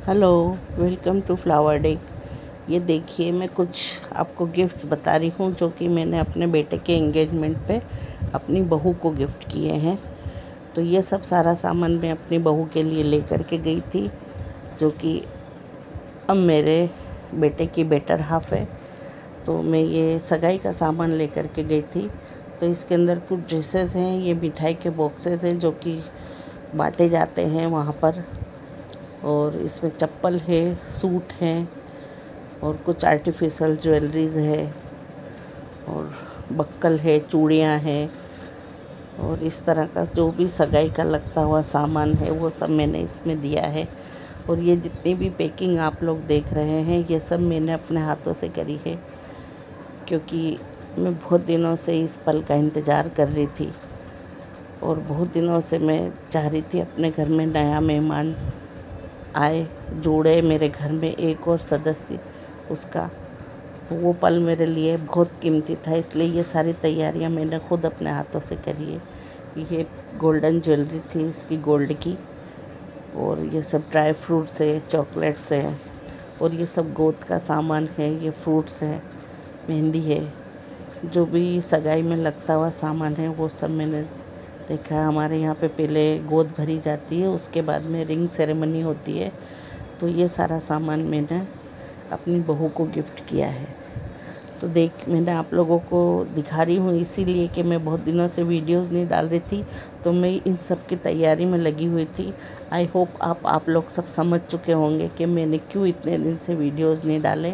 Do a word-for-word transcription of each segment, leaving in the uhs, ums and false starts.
Hello, welcome to flower day. ये देखिए, मैं कुछ आपको गिफ्ट्स बता रही हूँ जो कि मैंने अपने बेटे के एंगेजमेंट पे अपनी बहू को गिफ्ट किए हैं। तो ये सब सारा सामान मैं अपनी बहू के लिए लेकर के गई थी, जो कि अब मेरे बेटे की बेटर हाफ है। तो मैं ये सगाई का सामान लेकर के गई थी। तो इसके अंदर कुछ ड्रेसेस हैं, ये मिठाई के बॉक्सेस हैं जो कि बांटे जाते हैं वहाँ पर, और इसमें चप्पल है, सूट हैं, और कुछ आर्टिफिशियल ज्वेलरीज है, और बक्कल है, चूड़ियाँ हैं, और इस तरह का जो भी सगाई का लगता हुआ सामान है वो सब मैंने इसमें दिया है। और ये जितनी भी पैकिंग आप लोग देख रहे हैं ये सब मैंने अपने हाथों से करी है, क्योंकि मैं बहुत दिनों से इस पल का इंतज़ार कर रही थी, और बहुत दिनों से मैं चाह रही थी अपने घर में नया मेहमान आए, जुड़े मेरे घर में एक और सदस्य उसका। वो पल मेरे लिए बहुत कीमती था, इसलिए ये सारी तैयारियां मैंने खुद अपने हाथों से करी है। ये गोल्डन ज्वेलरी थी इसकी, गोल्ड की, और ये सब ड्राई फ्रूट्स है, चॉकलेट्स है, और ये सब गोद का सामान है, ये फ्रूट्स है, मेहंदी है, जो भी सगाई में लगता हुआ सामान है वो सब मैंने देखा है। हमारे यहाँ पे पहले गोद भरी जाती है, उसके बाद में रिंग सेरेमनी होती है। तो ये सारा सामान मैंने अपनी बहू को गिफ्ट किया है। तो देख, मैंने आप लोगों को दिखा रही हूँ इसीलिए कि मैं बहुत दिनों से वीडियोस नहीं डाल रही थी, तो मैं इन सब की तैयारी में लगी हुई थी। आई होप आप आप लोग सब समझ चुके होंगे कि मैंने क्यों इतने दिन से वीडियोस नहीं डाले।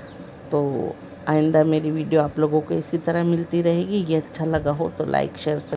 तो आइंदा मेरी वीडियो आप लोगों को इसी तरह मिलती रहेगी। ये अच्छा लगा हो तो लाइक शेयर